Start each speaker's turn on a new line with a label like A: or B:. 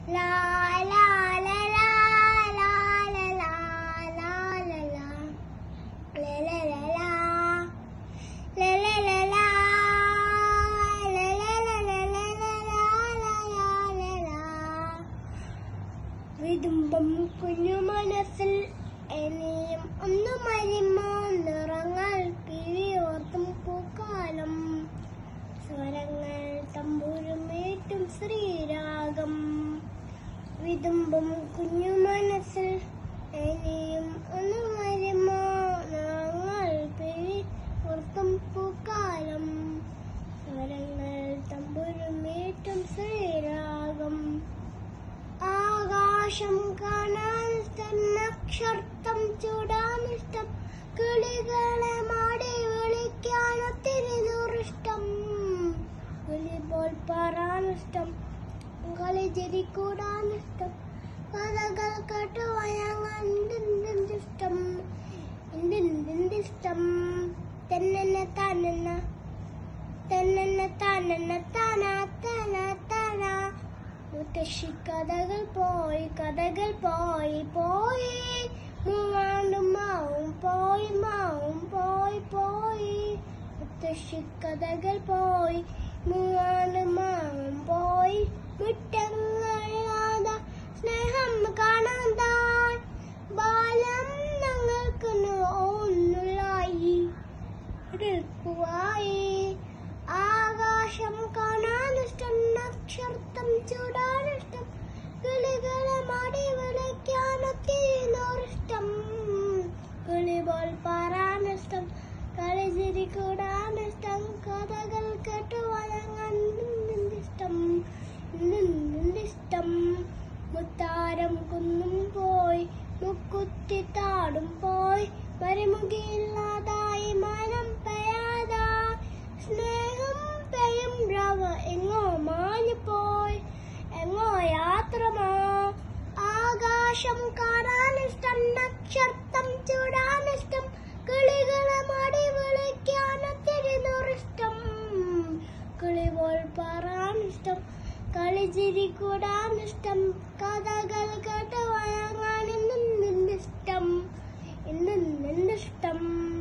A: ലാ ലാ ലാ ലാ ലാ ലാ ലാ ലാ ലാ ലാ ലാ ലാ ലാ ലാ ലാ ലാ ലാ ലാ വിതുമ്പം കുഞ്ഞു മനസ്സിൽ ഇനിയും ഒന്നു മരിമോ നിറങ്ങൾ പിരിയോർത്തും പൂക്കാലം സ്വരങ്ങൾ തമ്പുരുമേറ്റും ശ്രീരാഗം വിതുമ്പം കുഞ്ഞു മനസ്സിൽ ഇനിയും ഒന്നു മരിമോ നിറങ്ങൾ പിരിയോർത്തും പൂക്കാലം സ്വരങ്ങൾ തമ്പുരുമേറ്റും ശ്രീരാഗം ആകാശം കാണാനിഷ്ടം നക്ഷത്രം ചൂടാനിഷ്ടം കിളികളെ മാടി വിളിക്കാനൊത്തിരി ദൂരിഷ്ടം കിളിപോൽ പാറാനിഷ്ടം കളി ചിരിക്കൂടാനിഷ്ടം കഥകൾ കേട്ടുവഴങ്ങാനിഷ്ടം ഇഷ്ടം തന്നെ താനെന്ന തന്നെ താനെന്ന താനാ താനാ താനാ മുത്തശ്ശി കഥകൾ പോയി മൂവാണ്ടും മാവും പോയി മുത്തശ്ശി കഥകൾ പോയി മൂവാണ്ടും മാവും പോയി മുറ്റങ്ങളാത സ്നേഹം കാണാതായി ബാലം ഞങ്ങൾക്ക് ഒന്നുള്ളായി ആകാശം കാണാനിഷ്ടം നക്ഷത്രം ചൂടാനിഷ്ടം കിളികളെ മാടി വിളിക്കാനൊത്തിരി നൂറിഷ്ടം കിളിപോൽ പാറാനിഷ്ടം കളി ചിരിക്കൂടാനിഷ്ടം കഥകൾ കേട്ടു വഴങ്ങാൻ ഇഷ്ടം മുത്താരം കുന്നും പോയി മുക്കുത്തി താടും പോയി മരുമുകില്ലാതായി മനം പെയ്യാതാ സ്നേഹം പെയ്യും രവ എങ്ങോ മാഞ്ഞു പോയി എങ്ങോ യാത്രമോ ആകാശം കാണാനിഷ്ടം നക്ഷത്രം ചൂടാനിഷ്ടം കിളികളെ മാടി വിളിക്കാനൊത്തിരി നൂറിഷ്ടം കിളിപോൽ പാറാനിഷ്ടം കളി ചിരിക്കൂടാനിഷ്ടം കഥകൾ കേട്ട് വഴങ്ങാൻ ഇന്നും നിന്നിഷ്ടം